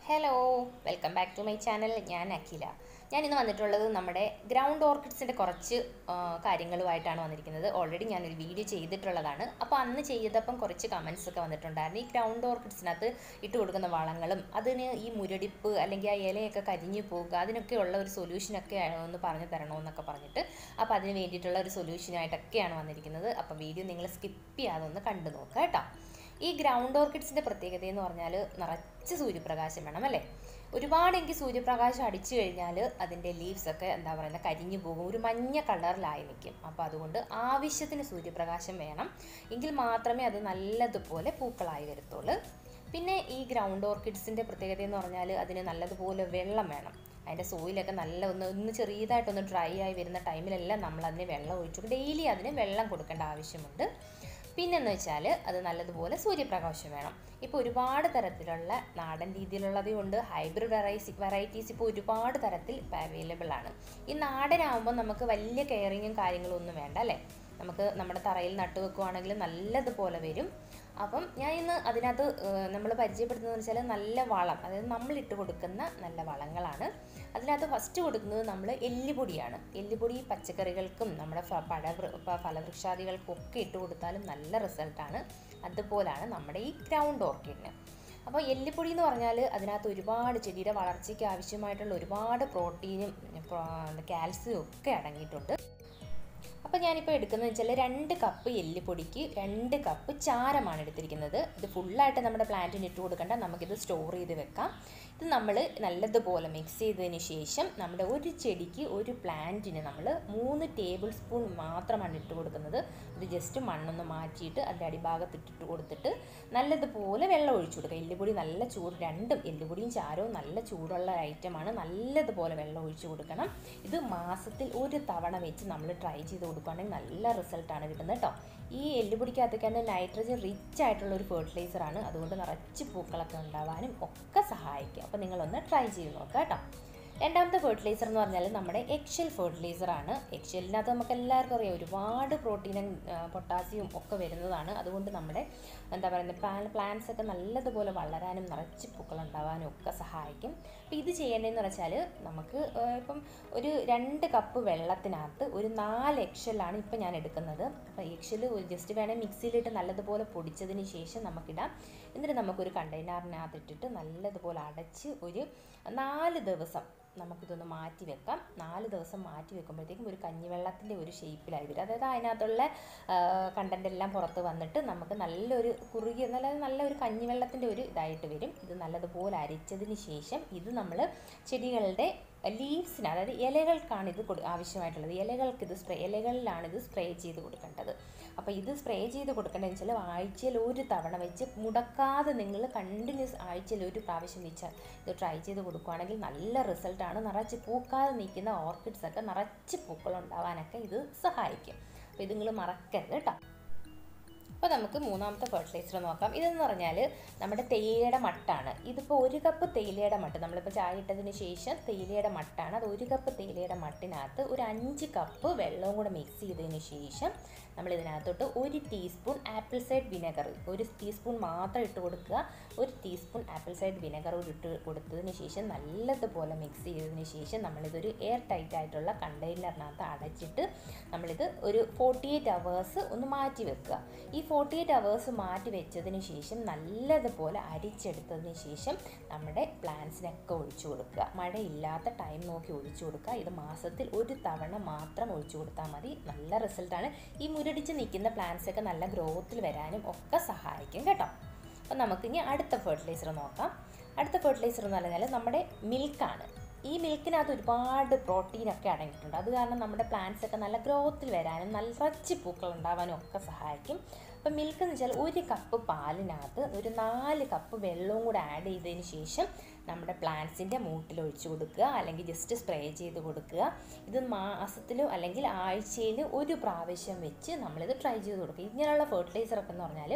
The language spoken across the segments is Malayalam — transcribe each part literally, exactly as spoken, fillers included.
Hello welcome back to my channel. ഞാൻ അഖില. ഞാൻ ഇന്ന് വന്നിട്ടുള്ളത് നമ്മുടെ ഗ്രൗണ്ട് ഓർക്കിഡ്സിൻ്റെ കുറച്ച് കാര്യങ്ങളുമായിട്ടാണ് വന്നിരിക്കുന്നത്. ഓൾറെഡി ഞാനൊരു വീഡിയോ ചെയ്തിട്ടുള്ളതാണ്. അപ്പോൾ അന്ന് ചെയ്തപ്പം കുറച്ച് കമൻസ് ഒക്കെ വന്നിട്ടുണ്ടായിരുന്നു. ഈ ഗ്രൗണ്ട് ഓർക്കിഡ്സിനകത്ത് ഇട്ട് കൊടുക്കുന്ന വളങ്ങളും അതിന് ഈ മുരടിപ്പ് അല്ലെങ്കിൽ ആ ഇലയൊക്കെ കരിഞ്ഞു പോകുക അതിനൊക്കെയുള്ള ഒരു സൊല്യൂഷനൊക്കെ ഒന്ന് പറഞ്ഞു തരണമെന്നൊക്കെ പറഞ്ഞിട്ട് അപ്പോൾ അതിന് വേണ്ടിയിട്ടുള്ള ഒരു സൊല്യൂഷനായിട്ടൊക്കെയാണ് വന്നിരിക്കുന്നത്. അപ്പോൾ വീഡിയോ നിങ്ങൾ സ്കിപ്പ് ചെയ്യാതെ ഒന്ന് കണ്ടു നോക്കുക കേട്ടോ. ഈ ഗ്രൗണ്ട് ഓർക്കിഡ്സിൻ്റെ പ്രത്യേകത എന്ന് പറഞ്ഞാൽ നിറച്ച് സൂര്യപ്രകാശം വേണം അല്ലേ. ഒരുപാട് എനിക്ക് സൂര്യപ്രകാശം അടിച്ചു കഴിഞ്ഞാൽ അതിൻ്റെ ലീവ്സൊക്കെ എന്താ പറയുന്നത് കരിഞ്ഞു പോകും, ഒരു മഞ്ഞ കളറിലായി നിൽക്കും. അപ്പോൾ അതുകൊണ്ട് ആവശ്യത്തിന് സൂര്യപ്രകാശം വേണം, എങ്കിൽ മാത്രമേ അത് നല്ലതുപോലെ പൂക്കളായി വരത്തുള്ളൂ. പിന്നെ ഈ ഗ്രൗണ്ട് ഓർക്കിഡ്സിൻ്റെ പ്രത്യേകത എന്ന് പറഞ്ഞാൽ അതിന് നല്ലതുപോലെ വെള്ളം വേണം. അതിൻ്റെ സോയിലൊക്കെ നല്ല ഒന്ന് ഒന്ന് ചെറിയതായിട്ടൊന്ന് ഡ്രൈ ആയി വരുന്ന ടൈമിലെല്ലാം നമ്മൾ അതിന് വെള്ളം ഒഴിച്ചു ഡെയിലി അതിന് വെള്ളം കൊടുക്കേണ്ട ആവശ്യമുണ്ട്. പിന്നെന്ന് വെച്ചാൽ അത് നല്ലതുപോലെ സൂര്യപ്രകാശം വേണം. ഇപ്പോൾ ഒരുപാട് തരത്തിലുള്ള നാടൻ രീതിയിലുള്ളതും ഉണ്ട്, ഹൈബ്രിഡ് വെറൈറ്റി വെറൈറ്റീസ് ഇപ്പോൾ ഒരുപാട് തരത്തിൽ ഇപ്പോൾ അവൈലബിൾ ആണ്. ഈ നാടനാകുമ്പോൾ നമുക്ക് വലിയ കെയറിങ്ങും കാര്യങ്ങളും ഒന്നും വേണ്ട അല്ലേ. നമുക്ക് നമ്മുടെ തറയിൽ നട്ടു വെക്കുകയാണെങ്കിൽ നല്ലതുപോലെ വരും. അപ്പം ഞാൻ ഇന്ന് അതിനകത്ത് നമ്മൾ പരിചയപ്പെടുത്തുന്നതെന്ന് വെച്ചാൽ നല്ല വളം, അതായത് നമ്മളിട്ട് കൊടുക്കുന്ന നല്ല വളങ്ങളാണ്. അതിനകത്ത് ഫസ്റ്റ് കൊടുക്കുന്നത് നമ്മൾ എല്ലുപൊടിയാണ്. എല്ലുപൊടി പച്ചക്കറികൾക്കും നമ്മുടെ പഴ ഫലവൃക്ഷാദികൾക്കും ഒക്കെ ഇട്ട് കൊടുത്താലും നല്ല റിസൾട്ടാണ്. അതുപോലാണ് നമ്മുടെ ഈ ഗ്രൗണ്ട് ഓർക്കിഡിന്. അപ്പോൾ എല്ലുപൊടി എന്ന് പറഞ്ഞാൽ അതിനകത്ത് ഒരുപാട് ചെടിയുടെ വളർച്ചയ്ക്ക് ആവശ്യമായിട്ടുള്ള ഒരുപാട് പ്രോട്ടീനും കാൽസ്യവും ഒക്കെ അടങ്ങിയിട്ടുണ്ട്. അപ്പോൾ ഞാനിപ്പോൾ എടുക്കുന്നത് വെച്ചാൽ രണ്ട് കപ്പ് എല്ലുപൊടിക്ക് രണ്ട് കപ്പ് ചാരമാണ് എടുത്തിരിക്കുന്നത്. ഇത് ഫുള്ളായിട്ട് നമ്മുടെ പ്ലാന്റിന് ഇട്ട് കൊടുക്കേണ്ട, നമുക്കിത് സ്റ്റോർ ചെയ്ത് വെക്കാം. ഇത് നമ്മൾ നല്ലതുപോലെ മിക്സ് ചെയ്തതിന് ശേഷം നമ്മുടെ ഒരു ചെടിക്ക് ഒരു പ്ലാന്റിന് നമ്മൾ മൂന്ന് ടേബിൾ സ്പൂൺ മാത്രമാണ് ഇട്ട് കൊടുക്കുന്നത്. ഇത് ജസ്റ്റ് മണ്ണൊന്ന് മാറ്റിയിട്ട് അതിൻ്റെ അടിഭാഗത്ത് ഇട്ടിട്ട് കൊടുത്തിട്ട് നല്ലതുപോലെ വെള്ളം ഒഴിച്ചു കൊടുക്കുക. എല്ലുപൊടി നല്ല ചൂട്, രണ്ടും എല്ലുപൊടിയും ചാരവും നല്ല ചൂടുള്ള ഐറ്റമാണ്. നല്ലതുപോലെ വെള്ളം ഒഴിച്ചു കൊടുക്കണം. ഇത് മാസത്തിൽ ഒരു തവണ വെച്ച് നമ്മൾ ട്രൈ ചെയ്ത് കൊടുക്കുകയാണെങ്കിൽ നല്ല റിസൾട്ടാണ് കിട്ടുന്നത് കേട്ടോ. ഈ എല്ലുപൊടിക്കകത്തേക്ക് തന്നെ നൈട്രജൻ റിച്ച് ആയിട്ടുള്ള ഒരു ഫെർട്ടിലൈസറാണ്. അതുകൊണ്ട് നിറച്ച് പൂക്കളൊക്കെ ഉണ്ടാവാനും ഒക്കെ സഹായിക്കും. അപ്പോൾ നിങ്ങളൊന്ന് ട്രൈ ചെയ്ത് നോക്കുക കേട്ടോ. രണ്ടാമത്തെ ഫെർട്ടിലൈസർ എന്ന് പറഞ്ഞാൽ നമ്മുടെ എക്സെൽ ഫെർട്ടിലൈസറാണ്. എക്സെല്ലിനകത്ത് നമുക്ക് എല്ലാവർക്കും അറിയാം ഒരുപാട് പ്രോട്ടീനും പൊട്ടാസ്യവും ഒക്കെ വരുന്നതാണ്. അതുകൊണ്ട് നമ്മുടെ എന്താ പറയുന്നത് പ്ലാൻ പ്ലാന്റ്സ് ഒക്കെ നല്ലതുപോലെ വളരാനും നിറച്ച് പൂക്കളുണ്ടാവാനും ഒക്കെ സഹായിക്കും. അപ്പോൾ ഇത് ചെയ്യേണ്ടതെന്ന് വെച്ചാൽ നമുക്ക് ഇപ്പം ഒരു രണ്ട് കപ്പ് വെള്ളത്തിനകത്ത് ഒരു നാല് എക്സെല്ലാണ് ഇപ്പം ഞാൻ എടുക്കുന്നത്. അപ്പോൾ എക്സെൽ ജസ്റ്റ് വേണമെങ്കിൽ മിക്സിയിലിട്ട് നല്ലതുപോലെ പൊടിച്ചതിന് ശേഷം നമുക്കിടാം. എന്നിട്ട് നമുക്കൊരു കണ്ടെയ്നറിനകത്ത് ഇട്ടിട്ട് നല്ലതുപോലെ അടച്ച് ഒരു നാല് ദിവസം നമുക്കിതൊന്ന് മാറ്റി വെക്കാം. നാല് ദിവസം മാറ്റി വെക്കുമ്പോഴത്തേക്കും ഒരു കഞ്ഞിവെള്ളത്തിൻ്റെ ഒരു ഷേപ്പിലായി വരും. അതായത് അതിനകത്തുള്ള കണ്ടൻ്റ് എല്ലാം പുറത്ത് വന്നിട്ട് നമുക്ക് നല്ലൊരു കുറുകിയ നല്ല നല്ലൊരു കഞ്ഞിവെള്ളത്തിൻ്റെ ഒരു ഇതായിട്ട് വരും. ഇത് നല്ലതുപോലെ അരിച്ചതിന് ശേഷം ഇത് നമ്മൾ ചെടികളുടെ ലീവ്സിന്, അതായത് ഇലകൾക്കാണ് ഇത് കൊടു ആവശ്യമായിട്ടുള്ളത്. ഇലകൾക്ക് ഇത് സ്പ്രേ ഇലകളിലാണ് ഇത് സ്പ്രേ ചെയ്ത് കൊടുക്കേണ്ടത്. അപ്പോൾ ഇത് സ്പ്രേ ചെയ്ത് കൊടുക്കേണ്ടതെന്ന് വെച്ചാൽ ആഴ്ചയിൽ ഒരു തവണ വെച്ച് മുടക്കാതെ നിങ്ങൾ കണ്ടിന്യൂസ് ആഴ്ചയിൽ ഒരു പ്രാവശ്യം വെച്ചാൽ ഇത് ട്രൈ ചെയ്ത് കൊടുക്കുകയാണെങ്കിൽ നല്ല റിസൾട്ടാണ്. നിറച്ച് പൂക്കാതെ നിൽക്കുന്ന ഓർക്കിഡ്സൊക്കെ നിറച്ച് പൂക്കളുണ്ടാവാനൊക്കെ ഇത് സഹായിക്കും. അപ്പോൾ ഇത് നിങ്ങൾ മറക്കരുത് കേട്ടോ. അപ്പോൾ നമുക്ക് മൂന്നാമത്തെ ഫെർട്ടിലൈസർ നോക്കാം. ഇതെന്ന് പറഞ്ഞാൽ നമ്മുടെ തേയിലയുടെ മട്ടാണ്. ഇതിപ്പോൾ ഒരു കപ്പ് തേയിലയുടെ മട്ട്, നമ്മളിപ്പോൾ ചായ ഇട്ടതിന് ശേഷം തേയിലയുടെ മട്ടാണ്. അത് ഒരു കപ്പ് തേയിലയുടെ മട്ടിനകത്ത് ഒരു അഞ്ച് കപ്പ് വെള്ളവും കൂടെ മിക്സ് ചെയ്തതിന് ശേഷം നമ്മൾ ഇതിനകത്തോട്ട് ഒരു ടീസ്പൂൺ ആപ്പിൾ സൈഡ് വിനെഗർ, ഒരു ടീസ്പൂൺ മാത്രം ഇട്ട് കൊടുക്കുക. ഒരു ടീസ്പൂൺ ആപ്പിൾ സൈഡ് വിനെഗർ ഇട്ട് കൊടുത്തതിന് ശേഷം നല്ലതുപോലെ മിക്സ് ചെയ്തതിന് ശേഷം നമ്മളിതൊരു എയർ ടൈറ്റ് ആയിട്ടുള്ള കണ്ടെയ്നറിനകത്ത് അടച്ചിട്ട് നമ്മളിത് ഒരു ഫോർട്ടി എയ്റ്റ് അവേഴ്സ് ഒന്ന് മാറ്റി വെക്കുക. ഈ ഫോർട്ടി എയ്റ്റ് അവേഴ്സ് മാറ്റി വെച്ചതിന് ശേഷം നല്ലതുപോലെ അരിച്ചെടുത്തതിന് ശേഷം നമ്മുടെ പ്ലാന്റ്സിനൊക്കെ ഒഴിച്ചു കൊടുക്കുക. മഴയില്ലാത്ത ടൈം നോക്കി ഒഴിച്ചു കൊടുക്കുക. ഇത് മാസത്തിൽ ഒരു തവണ മാത്രം ഒഴിച്ചു കൊടുത്താൽ മതി. നല്ല റിസൾട്ടാണ്. ഈ മുരടിച്ച് നിൽക്കുന്ന പ്ലാന്റ്സൊക്കെ നല്ല ഗ്രോത്തിൽ വരാനും ഒക്കെ സഹായിക്കും കേട്ടോ. അപ്പോൾ നമുക്കിനി അടുത്ത ഫെർട്ടിലൈസർ നോക്കാം. അടുത്ത ഫെർട്ടിലൈസർ എന്ന് പറഞ്ഞാൽ നമ്മുടെ മിൽക്കാണ്. ഈ മിൽക്കിനകത്ത് ഒരുപാട് പ്രോട്ടീനൊക്കെ അടങ്ങിയിട്ടുണ്ട്. അത് കാരണം നമ്മുടെ പ്ലാന്റ്സൊക്കെ നല്ല ഗ്രോത്തിൽ വരാനും നല്ല നിറച്ച് പൂക്കൾ ഉണ്ടാവാനും ഒക്കെ സഹായിക്കും. അപ്പോൾ മിൽക്ക് എന്ന് വെച്ചാൽ ഒരു കപ്പ് പാലിനകത്ത് ഒരു നാല് കപ്പ് വെള്ളവും കൂടെ ആഡ് ചെയ്തതിന് ശേഷം നമ്മുടെ പ്ലാന്റ്സിൻ്റെ മൂട്ടിൽ ഒഴിച്ചു കൊടുക്കുക, അല്ലെങ്കിൽ ജസ്റ്റ് സ്പ്രേ ചെയ്ത് കൊടുക്കുക. ഇത് മാസത്തിലോ അല്ലെങ്കിൽ ആഴ്ചയിൽ ഒരു പ്രാവശ്യം വെച്ച് നമ്മളിത് ട്രൈ ചെയ്ത് കൊടുക്കുക. ഇങ്ങനെയുള്ള ഫെർട്ടിലൈസറൊക്കെ എന്ന് പറഞ്ഞാൽ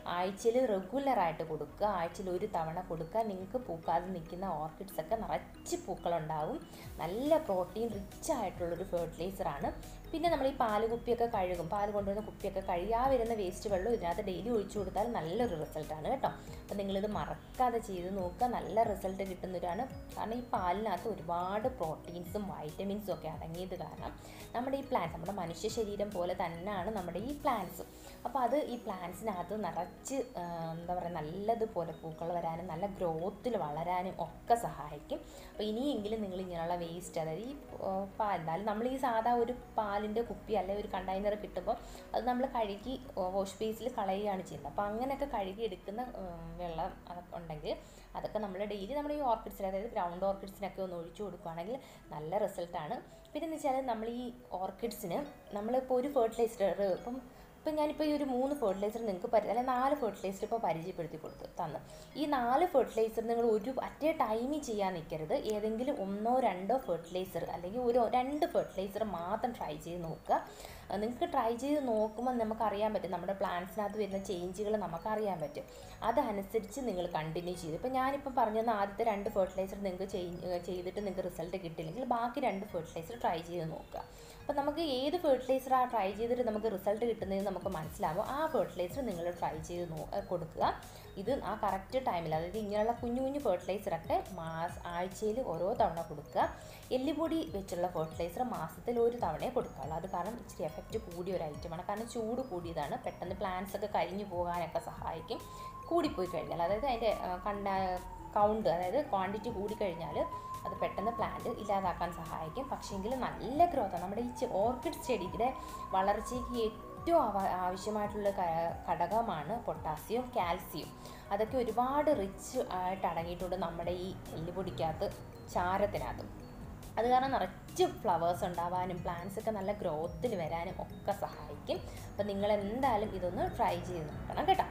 ആഴ്ചയിൽ റെഗുലറായിട്ട് കൊടുക്കുക. ആഴ്ചയിൽ ഒരു തവണ കൊടുക്കുക. നിങ്ങൾക്ക് പൂക്കാതെ നിൽക്കുന്ന ഓർക്കിഡ്സൊക്കെ നിറച്ച് പൂക്കളുണ്ടാവും. നല്ല പ്രോട്ടീൻ റിച്ച് ആയിട്ടുള്ളൊരു ഫെർട്ടിലൈസറാണ്. പിന്നെ നമ്മൾ ഈ പാല് കുപ്പിയൊക്കെ കഴുകും, പാല് കൊണ്ടുവരുന്ന കുപ്പിയൊക്കെ കഴുകി ആ വരുന്ന വേസ്റ്റ് വെള്ളം ഇതിനകത്ത് ഡെയിലി ഒഴിച്ചു കൊടുത്താൽ നല്ലൊരു റിസൾട്ടാണ് കേട്ടോ. അപ്പോൾ നിങ്ങളിത് മറക്കാതെ ചെയ്ത് നോക്കുക, നല്ല റിസൾട്ട് കിട്ടുന്നവരാണ്. കാരണം ഈ പാലിനകത്ത് ഒരുപാട് പ്രോട്ടീൻസും വൈറ്റമിൻസും ഒക്കെ അടങ്ങിയത് കാരണം നമ്മുടെ ഈ പ്ലാന്റ്സ്, നമ്മുടെ മനുഷ്യ ശരീരം പോലെ തന്നെയാണ് നമ്മുടെ ഈ പ്ലാന്റ്സും. അപ്പോൾ അത് ഈ പ്ലാന്റ്സിനകത്ത് നിറച്ച് എന്താ പറയുക നല്ലതുപോലെ പൂക്കൾ വരാനും നല്ല ഗ്രോത്തിൽ വളരാനും ഒക്കെ സഹായിക്കും. അപ്പോൾ ഇനിയെങ്കിലും നിങ്ങൾ ഇങ്ങനെയുള്ള വേസ്റ്റ്, അതായത് ഈ പാൽ, എന്തായാലും നമ്മൾ ഈ സാധാ ഒരു പാലിൻ്റെ കുപ്പി അല്ലെങ്കിൽ ഒരു കണ്ടെയ്നർ കിട്ടുമ്പോൾ അത് നമ്മൾ കഴുകി വാഷ് ബേസിൽ കളയുകയാണ് ചെയ്യുന്നത്. അപ്പോൾ അങ്ങനെയൊക്കെ കഴുകി എടുക്കുന്ന വെള്ളം അതൊക്കെ ഉണ്ടെങ്കിൽ അതൊക്കെ നമ്മൾ ഡെയിലി നമ്മുടെ ഈ ഓർക്കിഡ്സിന്, അതായത് ഗ്രൗണ്ട് ഓർക്കിഡ്സിനൊക്കെ ഒന്ന് ഒഴിച്ചു കൊടുക്കുകയാണെങ്കിൽ നല്ല റിസൾട്ടാണ്. പിന്നെ എന്ന് വെച്ചാൽ നമ്മൾ ഈ ഓർക്കിഡ്സിന് നമ്മളിപ്പോൾ ഒരു ഫെർട്ടിലൈസർ ഇപ്പം ഇപ്പം ഞാനിപ്പോൾ ഈ ഒരു മൂന്ന് ഫെർട്ടിലൈസർ നിങ്ങൾക്ക് പരി അല്ലെങ്കിൽ നാല് ഫെർട്ടിലൈസർ ഇപ്പോൾ പരിചയപ്പെടുത്തി കൊടുത്തു തന്നു. ഈ നാല് ഫെർട്ടിലൈസർ നിങ്ങൾ ഒരു അറ്റേ ടൈമിൽ ചെയ്യാൻ നിൽക്കരുത്. ഏതെങ്കിലും ഒന്നോ രണ്ടോ ഫെർട്ടിലൈസർ അല്ലെങ്കിൽ ഒരു രണ്ട് ഫെർട്ടിലൈസർ മാത്രം ട്രൈ ചെയ്ത് നോക്കുക. നിങ്ങൾക്ക് ട്രൈ ചെയ്ത് നോക്കുമ്പോൾ നമുക്കറിയാൻ പറ്റും, നമ്മുടെ പ്ലാന്റ്സിനകത്ത് വരുന്ന ചേഞ്ചുകൾ നമുക്കറിയാൻ പറ്റും. അതനുസരിച്ച് നിങ്ങൾ കണ്ടിന്യൂ ചെയ്തു. ഇപ്പോൾ ഞാനിപ്പം പറഞ്ഞത് ആദ്യത്തെ രണ്ട് ഫെർട്ടിലൈസർ നിങ്ങൾക്ക് ചെയ്തിട്ട് നിങ്ങൾക്ക് റിസൾട്ട് കിട്ടില്ലെങ്കിൽ ബാക്കി രണ്ട് ഫെർട്ടിലൈസർ ട്രൈ ചെയ്ത് നോക്കുക. അപ്പോൾ നമുക്ക് ഏത് ഫെർട്ടിലൈസറാണ് ട്രൈ ചെയ്തിട്ട് നമുക്ക് റിസൾട്ട് കിട്ടുന്നതെന്ന് നമുക്ക് മനസ്സിലാകുമ്പോൾ ആ ഫെർട്ടിലൈസർ നിങ്ങൾ ട്രൈ ചെയ്ത് നോ കൊടുക്കുക. ഇത് ആ കറക്റ്റ് ടൈമിൽ, അതായത് ഇങ്ങനെയുള്ള കുഞ്ഞു കുഞ്ഞു ഫെർട്ടിലൈസറൊക്കെ മാസ് ആഴ്ചയിൽ ഓരോ തവണ കൊടുക്കുക. എല്ലുപൊടി വെച്ചുള്ള ഫെർട്ടിലൈസർ മാസത്തിൽ ഒരു തവണയെ കൊടുക്കുകയുള്ളൂ. അത് കാരണം ഇച്ചിരി എഫക്റ്റ് കൂടിയ ഒരു ഐറ്റമാണ്. കാരണം ചൂട് കൂടിയതാണ്, പെട്ടെന്ന് പ്ലാന്റ്സ് ഒക്കെ കരിഞ്ഞു പോകാനൊക്കെ സഹായിക്കും. കൂടിപ്പോയി കഴിഞ്ഞാൽ, അതായത് അതിൻ്റെ കണ്ട കൗണ്ട്, അതായത് ക്വാണ്ടിറ്റി കൂടിക്കഴിഞ്ഞാൽ അത് പെട്ടെന്ന് പ്ലാന്റ് ഇല്ലാതാക്കാൻ സഹായിക്കും. പക്ഷേങ്കിൽ നല്ല ഗ്രോത്താണ്. നമ്മുടെ ഈ ഓർക്കിഡ് ചെടിയുടെ വളർച്ചയ്ക്ക് ഏറ്റവും ആവശ്യമായിട്ടുള്ള ഘടകമാണ് പൊട്ടാസ്യം, കാൽസ്യം. അതൊക്കെ ഒരുപാട് റിച്ച് ആയിട്ട് അടങ്ങിയിട്ടുണ്ട് നമ്മുടെ ഈ എല്ലുപൊടിക്കകത്ത്, ചാരത്തിനകത്തും. അത് കാരണം നിറച്ച് ഫ്ലവേഴ്സ് ഉണ്ടാവാനും പ്ലാന്റ്സ് ഒക്കെ നല്ല ഗ്രോത്തിൽ വരാനും ഒക്കെ സഹായിക്കും. അപ്പം നിങ്ങൾ എന്തായാലും ഇതൊന്ന് ട്രൈ ചെയ്ത് നോക്കണം കേട്ടോ.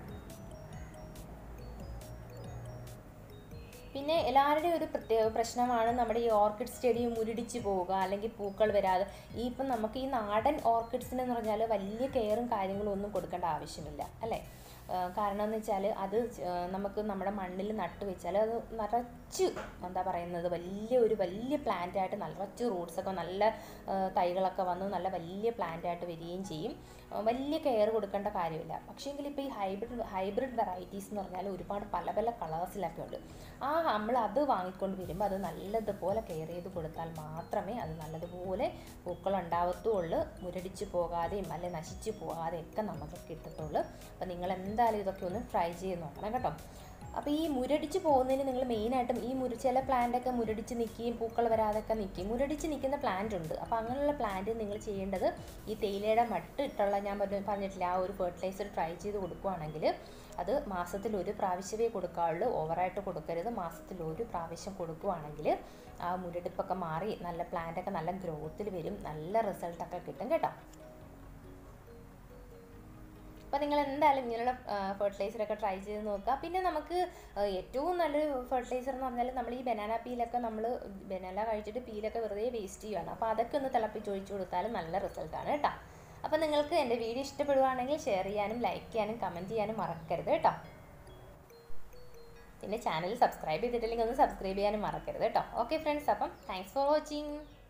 പിന്നെ എല്ലാവരുടെയും ഒരു പ്രത്യേക പ്രശ്നമാണ് നമ്മുടെ ഈ ഓർക്കിഡ് ചെടി മുരടിച്ച് പോവുക, അല്ലെങ്കിൽ പൂക്കൾ വരാതെ. ഈ ഇപ്പം നമുക്ക് ഈ നാടൻ ഓർക്കിഡ്സിനെന്ന് പറഞ്ഞാൽ വലിയ കെയറും കാര്യങ്ങളും ഒന്നും കൊടുക്കേണ്ട ആവശ്യമില്ല അല്ലേ. കാരണം എന്ന് വെച്ചാൽ അത് നമുക്ക് നമ്മുടെ മണ്ണിൽ നട്ട് വെച്ചാൽ അത് നിറച്ച് എന്താ പറയുന്നത് വലിയ ഒരു വലിയ പ്ലാന്റായിട്ട് നിറച്ച് റൂട്ട്സൊക്കെ നല്ല തൈകളൊക്കെ വന്ന് നല്ല വലിയ പ്ലാന്റായിട്ട് വരികയും ചെയ്യും. വലിയ കെയർ കൊടുക്കേണ്ട കാര്യമില്ല. പക്ഷേങ്കിൽ ഇപ്പോൾ ഈ ഹൈബ്രിഡ് ഹൈബ്രിഡ് വെറൈറ്റീസ് എന്ന് പറഞ്ഞാൽ ഒരുപാട് പല പല കളേഴ്സിലൊക്കെ ഉണ്ട്. ആ നമ്മൾ അത് വാങ്ങിക്കൊണ്ട് വരുമ്പോൾ അത് നല്ലതുപോലെ കെയർ ചെയ്ത് കൊടുത്താൽ മാത്രമേ അത് നല്ലതുപോലെ പൂക്കൾ ഉണ്ടാവത്തുള്ളൂ. മുരടിച്ച് പോകാതെയും അല്ലെ നശിച്ച് പോകാതെയും ഒക്കെ നമുക്ക് കിട്ടത്തുള്ളൂ. അപ്പോൾ നിങ്ങൾ എന്തായാലും ഇതൊക്കെ ഒന്ന് ട്രൈ ചെയ്ത് നോക്കണം കേട്ടോ. അപ്പോൾ ഈ മുരടിച്ച് പോകുന്നതിന് നിങ്ങൾ മെയിനായിട്ടും ഈ മുര ചില പ്ലാന്റൊക്കെ മുരടിച്ച് നിൽക്കുകയും പൂക്കൾ വരാതൊക്കെ നിൽക്കുകയും മുരടിച്ച് നിൽക്കുന്ന പ്ലാന്റ് ഉണ്ട്. അപ്പോൾ അങ്ങനെയുള്ള പ്ലാന്റ് നിങ്ങൾ ചെയ്യേണ്ടത് ഈ തേയിലയുടെ മട്ട് ഇട്ടുള്ള, ഞാൻ പറഞ്ഞിട്ടില്ല, ആ ഒരു ഫെർട്ടിലൈസർ ട്രൈ ചെയ്ത് കൊടുക്കുകയാണെങ്കിൽ അത് മാസത്തിൽ ഒരു പ്രാവശ്യമേ കൊടുക്കാവുള്ളൂ. ഓവറായിട്ട് കൊടുക്കരുത്. മാസത്തിൽ ഒരു പ്രാവശ്യം കൊടുക്കുകയാണെങ്കിൽ ആ മുരടിപ്പൊക്കെ മാറി നല്ല പ്ലാന്റൊക്കെ നല്ല ഗ്രോത്തിൽ വരും, നല്ല റിസൾട്ടൊക്കെ കിട്ടും കേട്ടോ. അപ്പോൾ നിങ്ങൾ എന്തായാലും ഇങ്ങനെയുള്ള ഫെർട്ടിലൈസറൊക്കെ ട്രൈ ചെയ്ത് നോക്കുക. പിന്നെ നമുക്ക് ഏറ്റവും നല്ലൊരു ഫെർട്ടിലൈസർ എന്ന് പറഞ്ഞാൽ നമ്മൾ ഈ ബനാന പീലൊക്കെ നമ്മൾ ബനാന കഴിച്ചിട്ട് പീലൊക്കെ വെറുതെ വേസ്റ്റ് ചെയ്യുകയാണ്. അപ്പോൾ അതൊക്കെ ഒന്ന് തിളപ്പിച്ച് ഒഴിച്ചു കൊടുത്താലും നല്ല റിസൾട്ടാണ് കേട്ടോ. അപ്പോൾ നിങ്ങൾക്ക് എൻ്റെ വീഡിയോ ഇഷ്ടപ്പെടുകയാണെങ്കിൽ ഷെയർ ചെയ്യാനും ലൈക്ക് ചെയ്യാനും കമൻറ്റ് ചെയ്യാനും മറക്കരുത് കേട്ടോ. പിന്നെ ചാനൽ സബ്സ്ക്രൈബ് ചെയ്തിട്ടില്ലെങ്കിൽ ഒന്ന് സബ്സ്ക്രൈബ് ചെയ്യാനും മറക്കരുത് കേട്ടോ. ഓക്കെ ഫ്രണ്ട്സ്, അപ്പം താങ്ക്സ് ഫോർ വാച്ചിങ്.